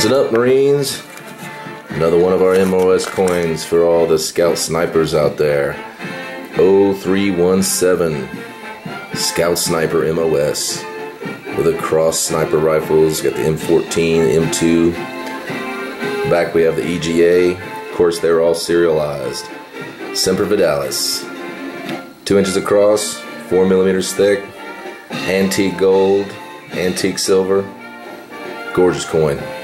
Listen up, Marines. Another one of our MOS coins for all the scout snipers out there. 0317 Scout Sniper MOS with a cross sniper rifles. Got the M14, M2. Back we have the EGA. Of course, they're all serialized. Semper Fidelis. 2 inches across, 4 millimeters thick. Antique gold, antique silver. Gorgeous coin.